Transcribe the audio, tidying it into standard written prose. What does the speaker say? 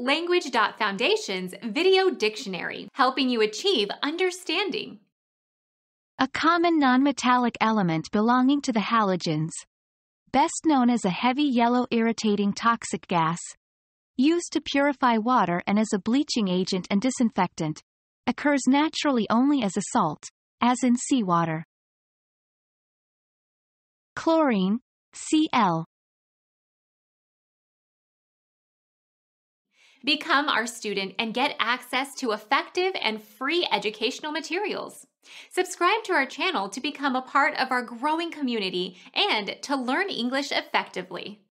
Language.Foundation's Video Dictionary, helping you achieve understanding. A common nonmetallic element belonging to the halogens. Best known as a heavy yellow irritating toxic gas. Used to purify water and as a bleaching agent and disinfectant. Occurs naturally only as a salt, as in seawater. Chlorine, Cl. Become our student and get access to effective and free educational materials. Subscribe to our channel to become a part of our growing community and to learn English effectively.